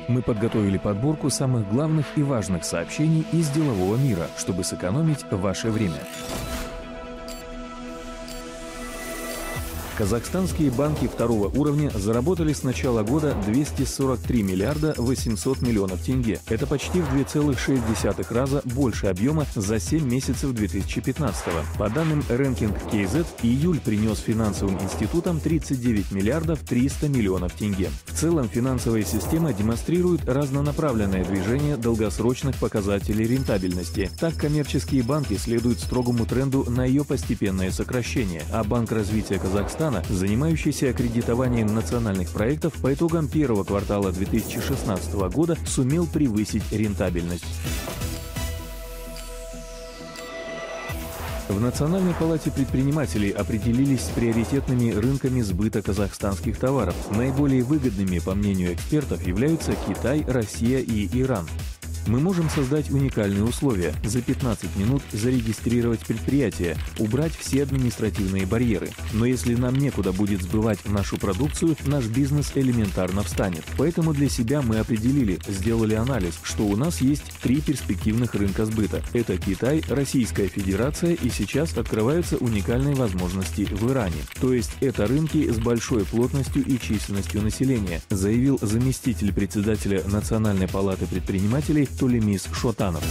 Мы подготовили подборку самых главных и важных сообщений из делового мира, чтобы сэкономить ваше время. Казахстанские банки второго уровня заработали с начала года 243 миллиарда 800 миллионов тенге. Это почти в 2,6 раза больше объема за 7 месяцев 2015-го. По данным Ranking KZ, июль принес финансовым институтам 39 миллиардов 300 миллионов тенге. В целом финансовая система демонстрирует разнонаправленное движение долгосрочных показателей рентабельности. Так, коммерческие банки следуют строгому тренду на ее постепенное сокращение, а Банк развития Казахстана, занимающийся аккредитованием национальных проектов, по итогам первого квартала 2016 года сумел превысить рентабельность. В Национальной палате предпринимателей определились с приоритетными рынками сбыта казахстанских товаров. Наиболее выгодными, по мнению экспертов, являются Китай, Россия и Иран. Мы можем создать уникальные условия: за 15 минут зарегистрировать предприятие, убрать все административные барьеры. Но если нам некуда будет сбывать нашу продукцию, наш бизнес элементарно встанет. Поэтому для себя мы сделали анализ, что у нас есть 3 перспективных рынка сбыта. Это Китай, Российская Федерация и сейчас открываются уникальные возможности в Иране. То есть это рынки с большой плотностью и численностью населения, заявил заместитель председателя Национальной палаты предпринимателей Толемис Шотанов.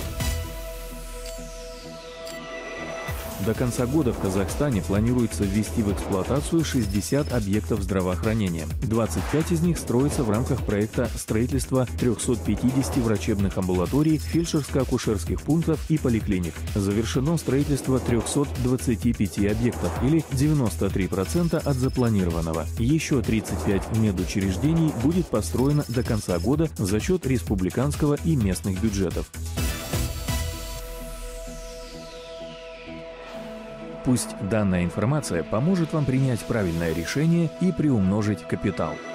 До конца года в Казахстане планируется ввести в эксплуатацию 60 объектов здравоохранения. 25 из них строятся в рамках проекта строительства 350 врачебных амбулаторий, фельдшерско-акушерских пунктов и поликлиник. Завершено строительство 325 объектов, или 93% от запланированного. Еще 35 медучреждений будет построено до конца года за счет республиканского и местных бюджетов. Пусть данная информация поможет вам принять правильное решение и приумножить капитал.